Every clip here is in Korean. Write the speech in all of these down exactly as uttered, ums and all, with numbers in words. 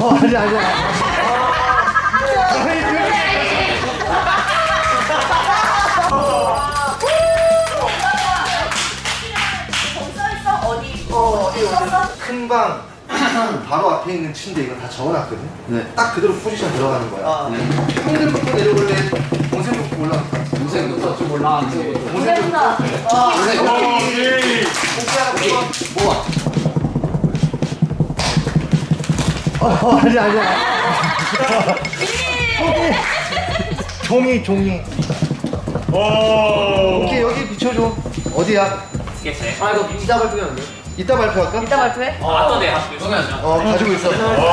아니 아니. 큰 방 바로 앞에 있는 침대 이거 다 적어놨거든. 네. 딱 그대로 포지션 들어가는 거야. 아, 네. 형들부터 내려올래? 동생부터 올라갈까? 동생부터 좀 올라가. 동생부터. 동생부터. 모아. 어 아니 아니야. 종이 종이. 오. 오케이 여기 비춰줘. 어디야? 스케치. 아 이거 이따 발표면 안 돼? 이따 발표할까? 이따 발표해? 어, 아, 또 내 발표해야죠. 어 가지고 있어.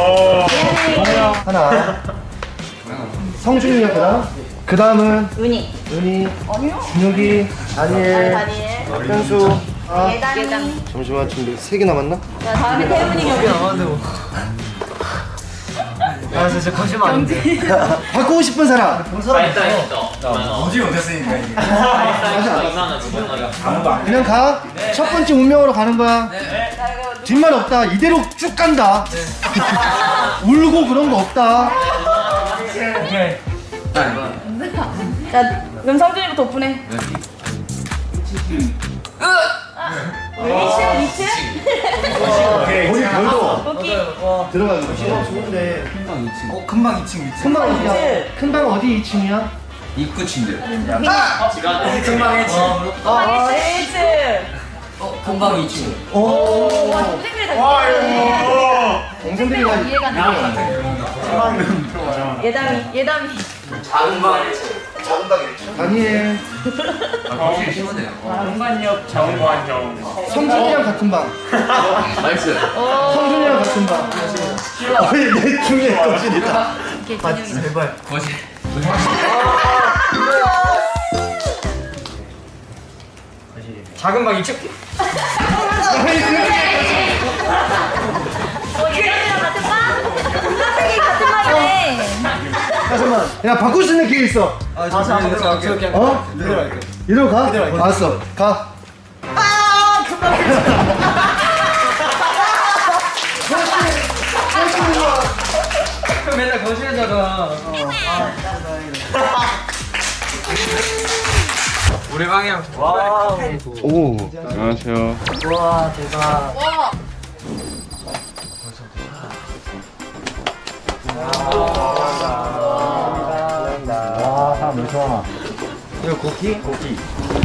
하나. 성준이 형 그다음. 그 다음은 은희. 은희. 아니요. 준혁이. 다니엘. 다니엘. 현수. 아. 예담이. 잠시만 지금 세 개 남았나? 야 다음에 태훈이 형이. 아 진짜 거짓말 아닌데. 바꾸고 싶은 사람. 아, 일단 있어. 뭐지 못했으니까 이게. 그냥 가. 첫 번째 운명으로 가는 거야. 뒷말 없다. 이대로 쭉 간다. 울고 그런 거 없다. 오케이. 자 그럼 성준이부터 오픈해. 위치 위치? 오케이. 우리 별도 뽑기. 들어가는 거. 좋은데. 금방 이 층. 어 금방 이 층 이 층. 큰 방 어디야? 큰 방 어디 이 층이야? 입구 침대. 금방 이 층. 아 일 층. 어 금방 이 층. 오. 와 동생들이 다 있네. 동생들이 다 이해가 안 돼. 예담이 예담이. 작은 방 일 층. 작은 방 일 층. 다니엘. 공간역 정관정. 성준이랑 같은 방. 나이스. 성준이랑 같은 방. 아니 내 중에 거실이다. 이렇게 진영이. 제발. 거실. 작은 방 이 층. 어 예담이랑 같은 방? 선생님 같은 방이네. 잠깐만. 야 바꿀 수 있는 기회 있어. 아 잠깐만 저 그냥. 어? 그대로 할게. 이리로 가? 알았어. 가. 아 금방. 그 맨날 거실에다가. 우리 방향. 와. 오. 안녕하세요. 와 대박. 와. 와 사람 왜 좋아? 이거 고기? 고기.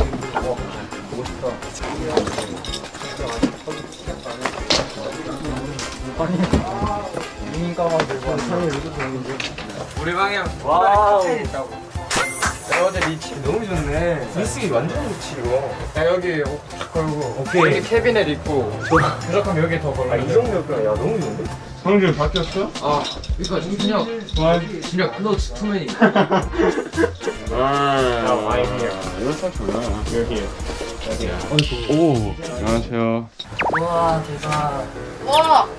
우리 방향. 와우. 있다고. 야 어제 리치 너무 좋네. 미스기 완전 좋지 이거. 야 여기 옷 딱 걸고. 오케이. 여기 캐비넷 있고. 부족하면 여기 더 걸고. 이 정도면 야 너무 좋은데? 성준 바뀌었어? 아 이거 준혁. 와. 준혁 클로즈 투맨이. 아, 와인이야. 이거 딱 좋아. 여기. 여기야. 오. 안녕하세요. 와 대박. 와.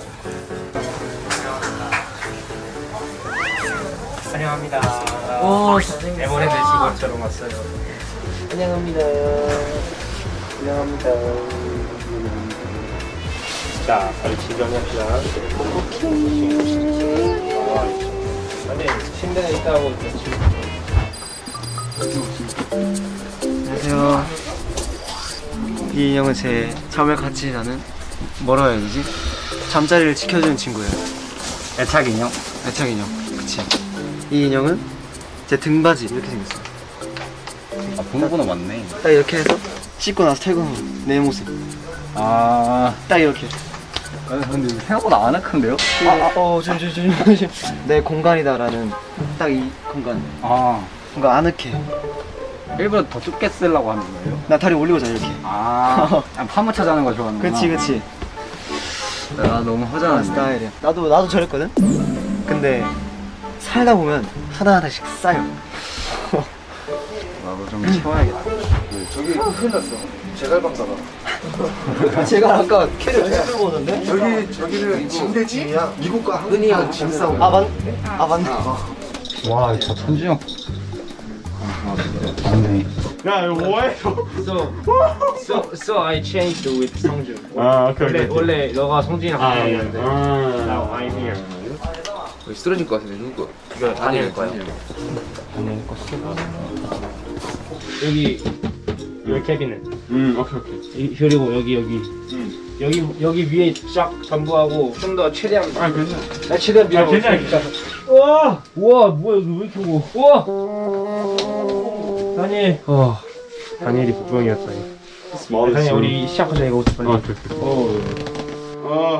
환영합니다. 오 잘생겼어. 에버랜드 직원처럼 왔어요. 환영합니다. 환영합니다. 자, 빨리 지정합시다. 아니 침대에 있다고. 안녕하세요. 이 인형은 제 잠을 같이 자는 뭐라 해야 되지? 잠자리를 지켜주는 친구예요. 애착 인형. 애착 인형. 그치. 이 인형은 제 등받이 이렇게 생겼어요. 아, 번호번호 맞네. 딱 이렇게 해서 씻고 나서 퇴근하는 내 모습. 아, 딱 이렇게. 근데 생각보다 아늑한데요? 아, 아, 어, 좀, 좀, 좀, 좀. 내 공간이다라는 딱 이 공간. 아, 뭔가 아늑해. 일부러 더 좁게 쓰려고 하는 거예요? 나 다리 올리고 자, 이렇게. 아, 파묻혀 자는 거 좋아하는구나. 그치, 그치. 아, 너무 허전한 스타일이야. 나도, 나도 저랬거든? 근데 살다 보면 하나하나씩 쌓여. 나도 좀 채워야겠다. 저기 큰일 났어. 제갈방가봐. 제가 아까 캐를 잘 끌고 오던데? 저기 저기는 침대 짐이야. 미국과 한국과 짐 싸움. 아, 맞, 아, 맞네. 와, 저 천지영. 맞네. 야, 이거 뭐해? So, so, so I changed with 성준. 아, 오케이, 원래 오케이. 원래 너가 성준이랑 아, 같이 있는데. 아, Now I'm here. 쓰러질 것 같은데 누구 거? 이거 다니엘 거야. 다니엘. 다니엘 거 쓰고. 여기 여기 캐비넷. 음 오케이 오케이. 이- 그리고 여기 여기 여기 여기 위에 쫙 전부하고 좀 더 최대한 아 괜찮아. 나 최대한 밀어. 괜찮아, 와, 와 뭐야 이거 왜 이렇게 무거워? 와, 다니엘. 어, 다니엘이 복병이었다니. 다니엘 우리 시작하자 이거 옷 빨리. 아 그래 그래. 어. 아.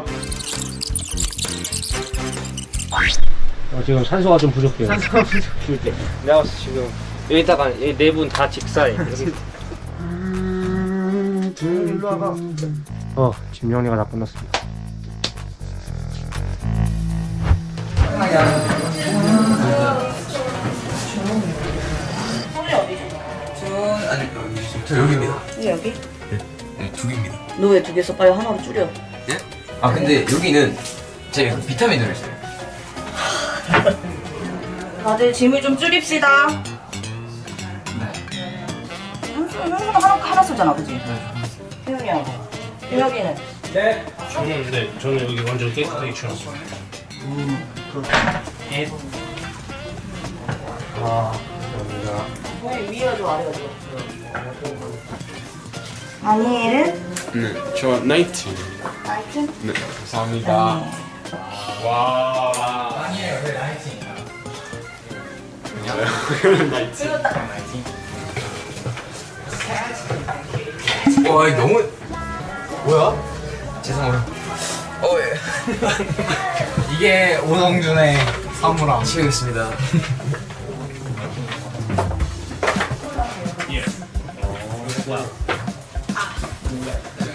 어, 지금 산소가 좀 부족해요. 산소가 부족. 줄 때. 내가 봤을 때 지금 여기다가 네 분 다 직사해. 여기. 어, 짐 정리가 다 끝났습니다. 아니 저 여기입니다. 여기? 네, 두 개입니다. 너 왜 두 개 써? 빨리 하나로 줄여. 예? 아 근데 여기는 제 비타민 들어있어요. 다들 짐을 좀 줄입시다. 현수는 하나, 하나 쓰잖아, 그지? 태용이하고. 유혁이는? 네. 저는 네, 저는 여기 완전 깨끗하게 치웠어요. 음, 예. 아, 감사합니다. 왜 위가 좀 아래가 좀. 다니엘은? 네. 저 나이트. 나이트? 네. 감사합니다. 와. 그리고 딱. 와 이거 너무 뭐야? 죄송해요. 어 예. 이게 오동준의 사물함. 치우겠습니다. 예. 와.